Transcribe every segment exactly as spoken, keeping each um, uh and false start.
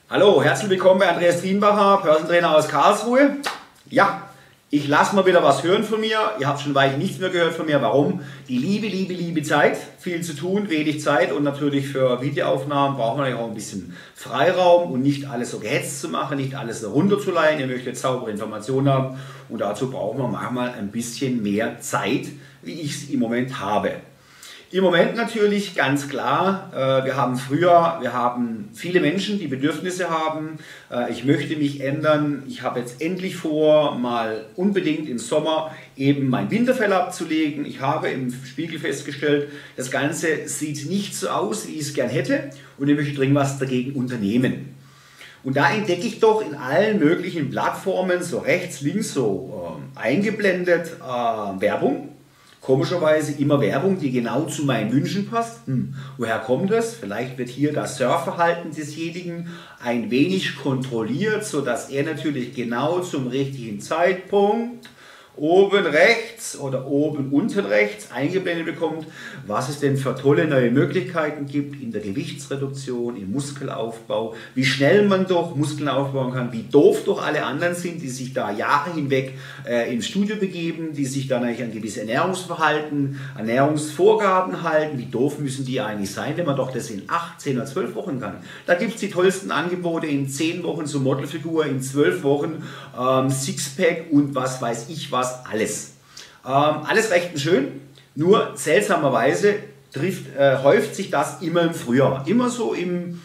Hallo, herzlich willkommen bei Andreas Trienbacher, Personal Trainer aus Karlsruhe. Ja, ich lasse mal wieder was hören von mir. Ihr habt schon weit nichts mehr gehört von mir. Warum? Die liebe, liebe, liebe Zeit. Viel zu tun, wenig Zeit und natürlich für Videoaufnahmen braucht man ja auch ein bisschen Freiraum und nicht alles so gehetzt zu machen, nicht alles so runterzuleihen. Ihr möchtet saubere Informationen haben und dazu braucht man manchmal ein bisschen mehr Zeit, wie ich es im Moment habe. Im Moment natürlich ganz klar, äh, wir haben früher, wir haben viele Menschen, die Bedürfnisse haben. Äh, ich möchte mich ändern. Ich habe jetzt endlich vor, mal unbedingt im Sommer eben mein Winterfell abzulegen. Ich habe im Spiegel festgestellt, das Ganze sieht nicht so aus, wie ich es gern hätte und ich möchte dringend was dagegen unternehmen. Und da entdecke ich doch in allen möglichen Plattformen, so rechts, links, so äh, eingeblendet, äh, Werbung. Komischerweise immer Werbung, die genau zu meinen Wünschen passt. Hm. Woher kommt das? Vielleicht wird hier das Surfverhalten desjenigen ein wenig kontrolliert, sodass er natürlich genau zum richtigen Zeitpunkt oben rechts oder oben unten rechts eingeblendet bekommt, was es denn für tolle neue Möglichkeiten gibt in der Gewichtsreduktion, im Muskelaufbau, wie schnell man doch Muskeln aufbauen kann, wie doof doch alle anderen sind, die sich da Jahre hinweg äh, ins Studio begeben, die sich dann eigentlich an gewisse Ernährungsverhalten, Ernährungsvorgaben halten, wie doof müssen die eigentlich sein, wenn man doch das in acht, zehn oder zwölf Wochen kann. Da gibt es die tollsten Angebote in zehn Wochen zur Modelfigur, in zwölf Wochen ähm, Sixpack und was weiß ich was. Alles. Ähm, alles recht und schön, nur seltsamerweise trifft, äh, häuft sich das immer im Frühjahr. Immer so im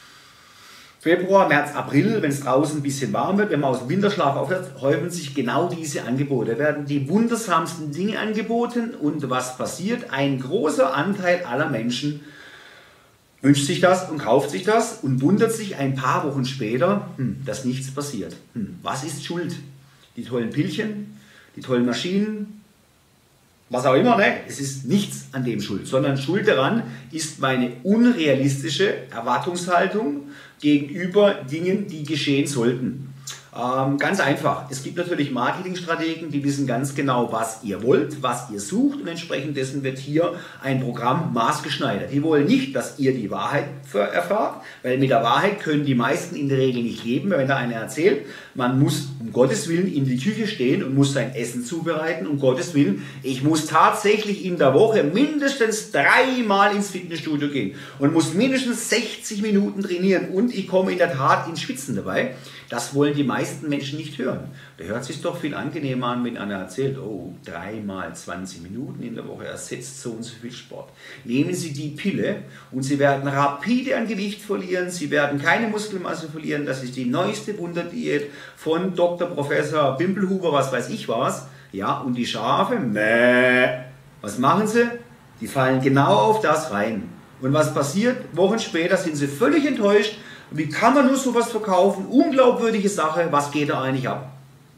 Februar, März, April, wenn es draußen ein bisschen warm wird, wenn man aus dem Winterschlaf aufhört, häufen sich genau diese Angebote. Da werden die wundersamsten Dinge angeboten und was passiert? Ein großer Anteil aller Menschen wünscht sich das und kauft sich das und wundert sich ein paar Wochen später, hm, dass nichts passiert. Hm, was ist schuld? Die tollen Pillchen? Die tollen Maschinen, was auch immer, ne? Es ist nichts an dem schuld, sondern schuld daran ist meine unrealistische Erwartungshaltung gegenüber Dingen, die geschehen sollten. Ähm, ganz einfach, es gibt natürlich Marketingstrategen, die wissen ganz genau, was ihr wollt, was ihr sucht und entsprechend dessen wird hier ein Programm maßgeschneidert. Die wollen nicht, dass ihr die Wahrheit erfahrt, weil mit der Wahrheit können die meisten in der Regel nicht leben, wenn da einer erzählt, man muss um Gottes Willen in die Küche stehen und muss sein Essen zubereiten, um Gottes Willen, ich muss tatsächlich in der Woche mindestens dreimal ins Fitnessstudio gehen und muss mindestens sechzig Minuten trainieren und ich komme in der Tat ins Schwitzen dabei. Das wollen die meisten Menschen nicht hören. Da hört es sich doch viel angenehmer an, wenn einer erzählt, oh, dreimal zwanzig Minuten in der Woche ersetzt so und so viel Sport. Nehmen Sie die Pille und Sie werden rapide an Gewicht verlieren, Sie werden keine Muskelmasse verlieren, das ist die neueste Wunderdiät von Doktor Professor Bimpelhuber, was weiß ich was. Ja, und die Schafe, mäh, was machen sie? Die fallen genau auf das rein. Und was passiert? Wochen später sind sie völlig enttäuscht. Wie kann man nur sowas verkaufen? Unglaubwürdige Sache, was geht da eigentlich ab?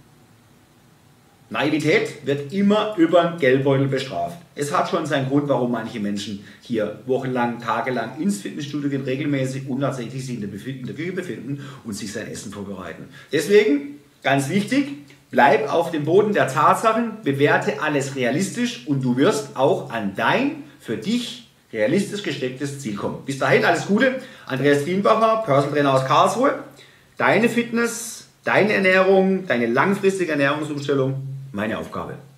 Naivität wird immer über den Geldbeutel bestraft. Es hat schon seinen Grund, warum manche Menschen hier wochenlang, tagelang ins Fitnessstudio gehen, regelmäßig und tatsächlich sich in der Küche befinden und sich sein Essen vorbereiten. Deswegen, ganz wichtig, bleib auf dem Boden der Tatsachen, bewerte alles realistisch und du wirst auch an dein, für dich realistisch gestecktes Ziel kommen. Bis dahin alles Gute. Andreas Trienbacher, Personal Trainer aus Karlsruhe. Deine Fitness, deine Ernährung, deine langfristige Ernährungsumstellung, meine Aufgabe.